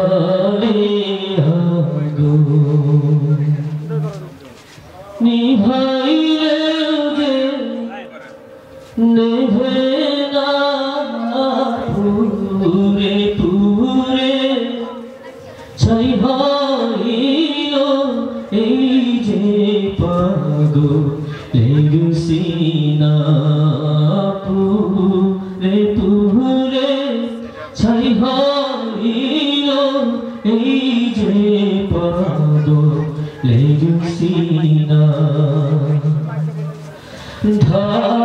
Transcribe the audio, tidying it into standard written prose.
জলে আগুন নিভাইলে যে নেভে না পুরে পুরে ছাই হইল এই যে পাগলের সিনা পুরে পুরে ছাই হইল এই যে পাগলের সিনা